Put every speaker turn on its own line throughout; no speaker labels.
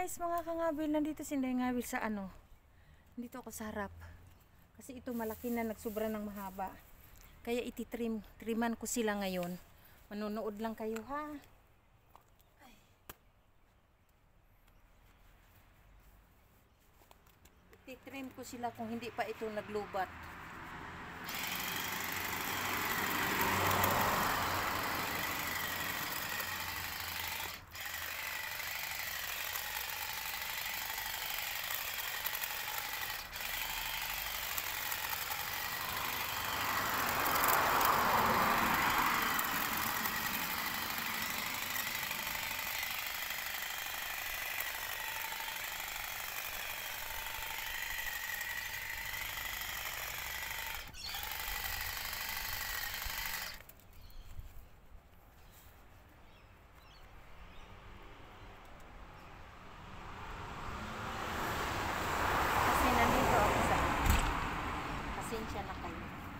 guys, mga kangabil, nandito si Inday Ngabil sa dito ako sa harap. Kasi ito malaki na, nagsubra ng mahaba. Kaya triman ko sila ngayon. Manonood lang kayo ha. Ay. Ititrim ko sila kung hindi pa ito naglubat. Pasensya na kayo.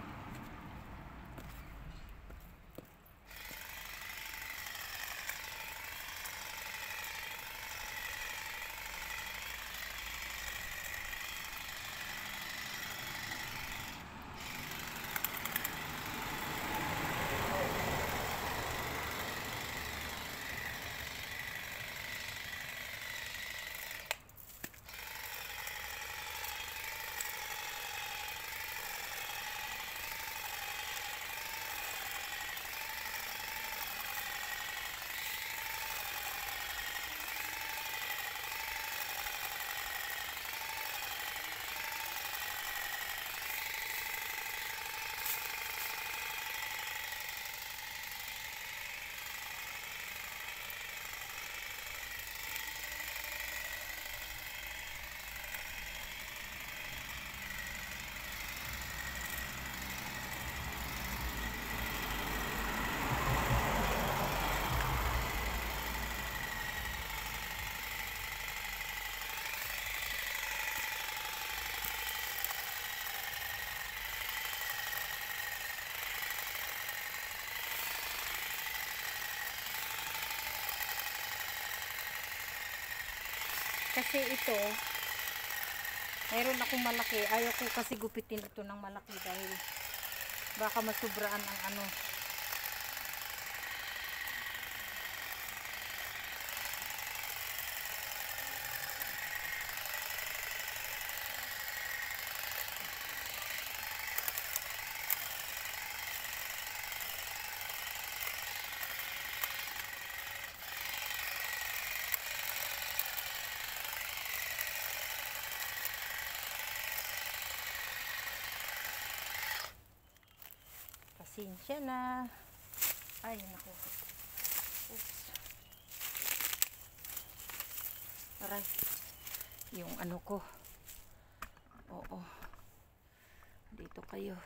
Kasi ito, mayroon akong malaki. Ayaw ko kasi gupitin ito ng malaki dahil baka masubraan ang Pasensya na. Ay, naku. Oops. Aray. Yung ko. Oo. Dito kayo.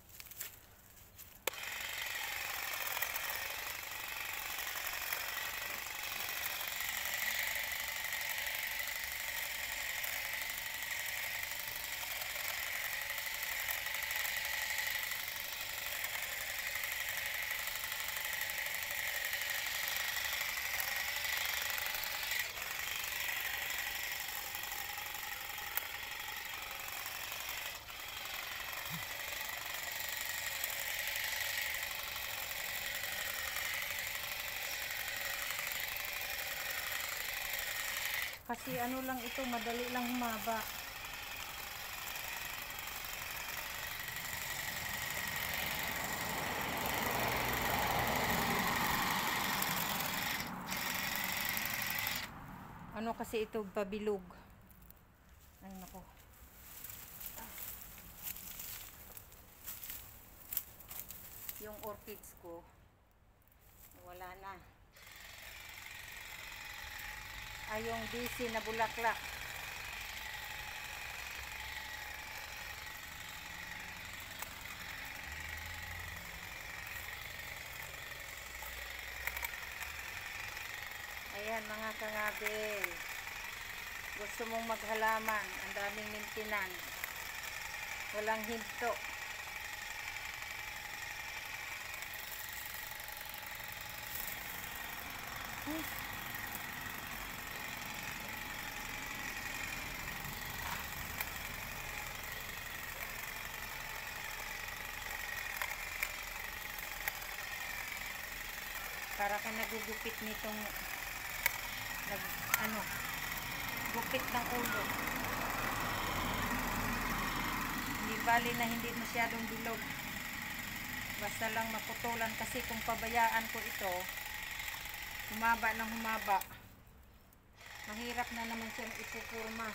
Kasi lang ito, madali lang humaba. Kasi ito, pabilog. Ay, nako. Yung orchids ko, wala na. Ay, yung DC na bulaklak. Ayan mga kangabil. Gusto mong maghalaman, ang daming maintenance. Walang hinto. Para ka nagugupit nitong nag, ano, gupit ng ulo. Hindi bali na hindi masyadong bilog. Basta lang maputulan kasi kung pabayaan ko ito, humaba ng humaba. Mahirap na naman siyang ipupurma.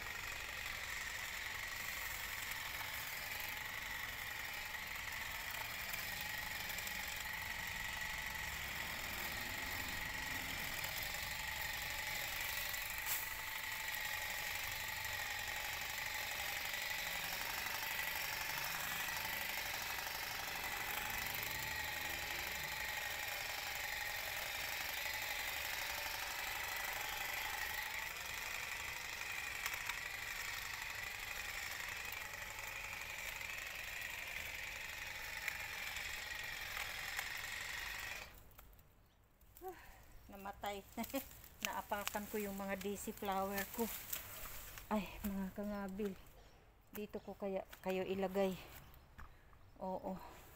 Namatay. Naapakan ko yung mga daisy flower ko. Ay, mga kangabil. Dito ko kaya kayo ilagay. Oo.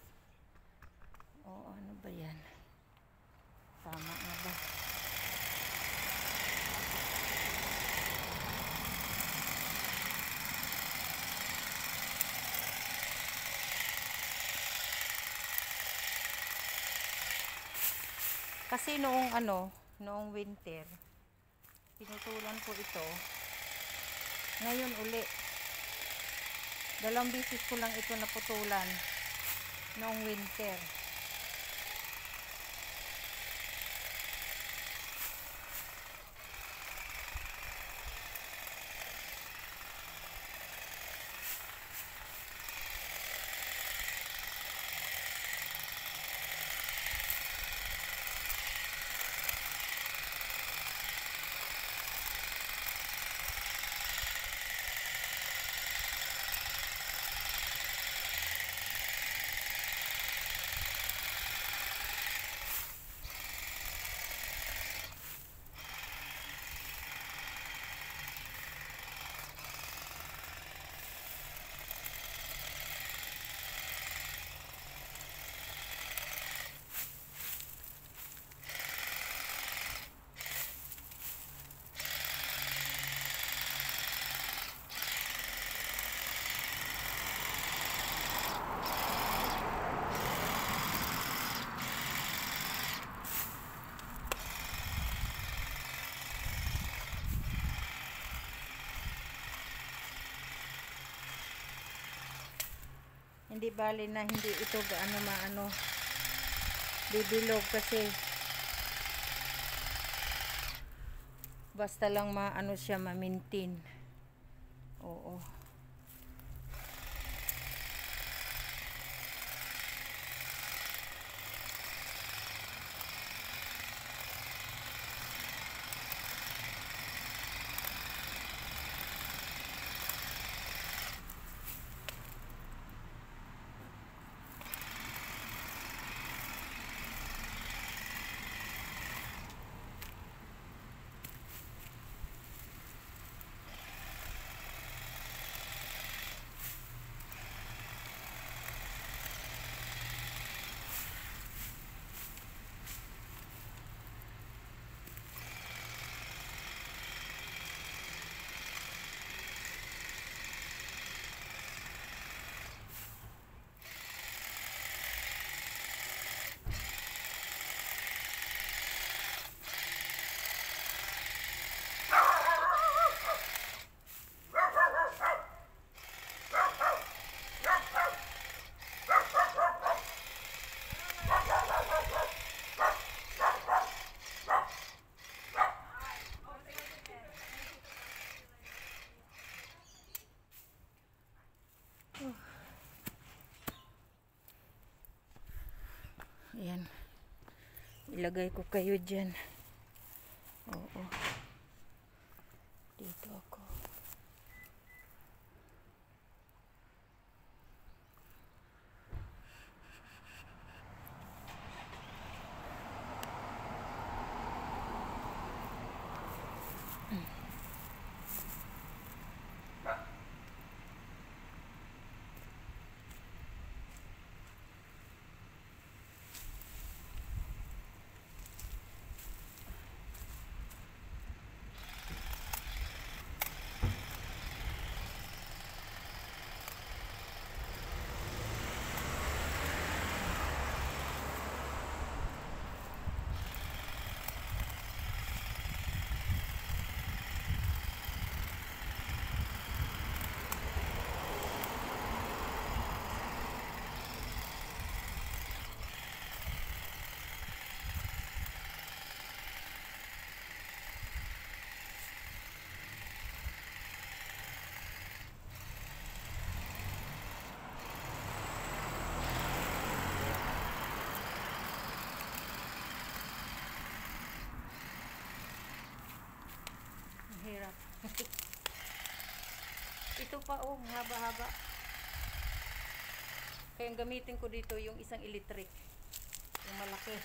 Oo, ano ba yan? Tama nga ba? Kasi noong winter, pinutulan ko ito. Ngayon uli. 2 beses ko lang ito naputulan noong winter. Hindi bali na hindi ito gaano maano bibilog kasi basta lang maano siya ma-maintain. Oo. Ayan. Ilagay ko kayo dyan. Oo. Dito ako. hirap. Ito pa oh, haba-haba. Kaya ang gamitin ko dito yung isang electric. Yung malaki.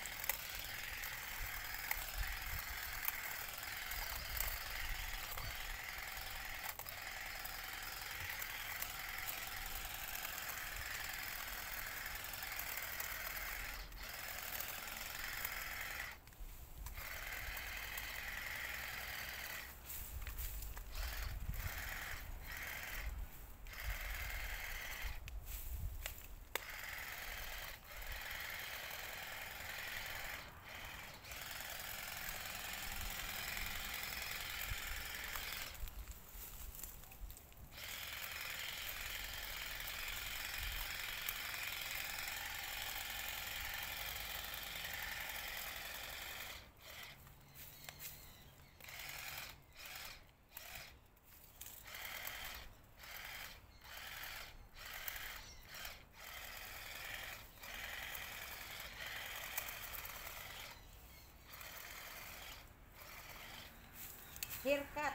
Haircut.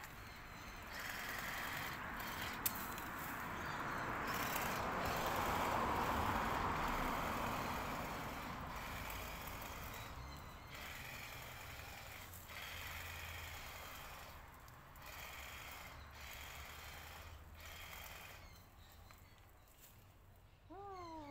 Oh.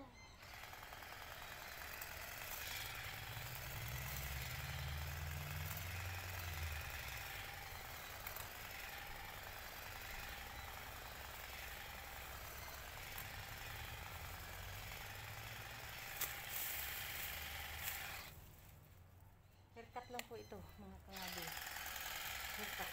Haircut lang po ito, mga kangabi. Haircut.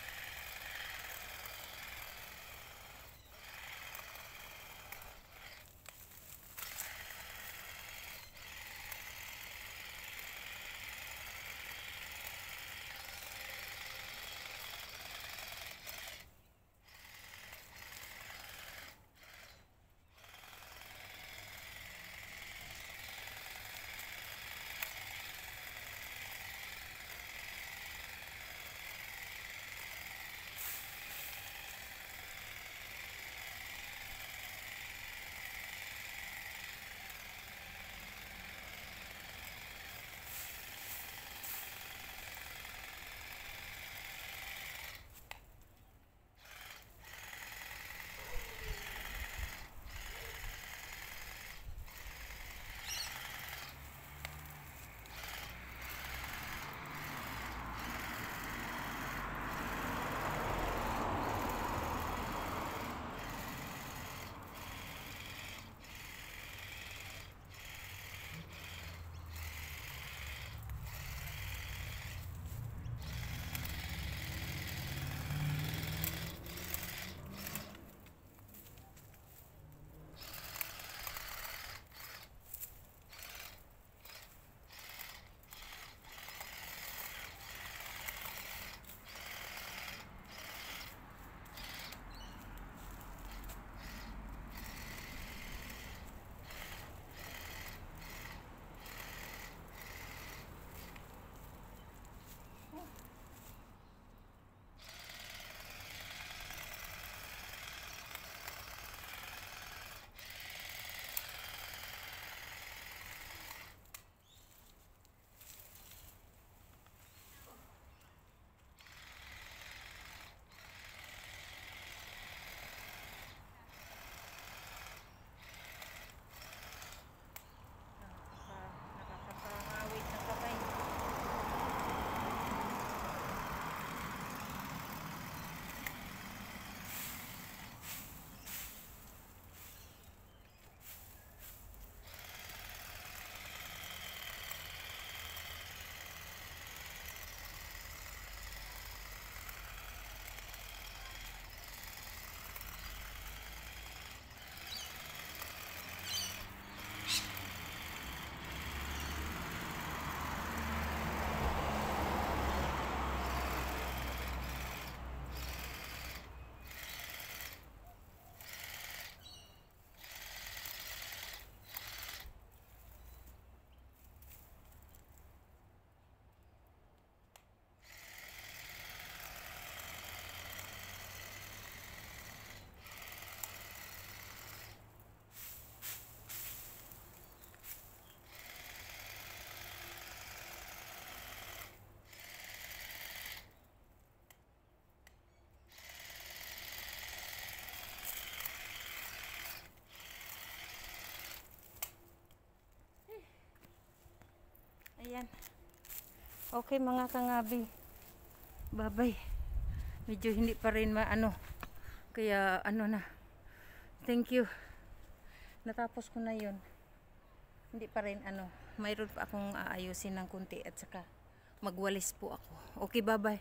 Ayan. Okay mga kangabi. Babay. Medyo hindi pa rin maano. Kaya ano na. Thank you. Natapos ko na yun. Hindi pa rin ano. Mayroon pa akong aayusin ng kunti at saka magwalis po ako. Okay, bye-bye.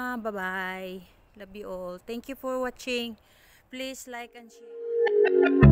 Bye-bye. Love you all. Thank you for watching. Please like and share.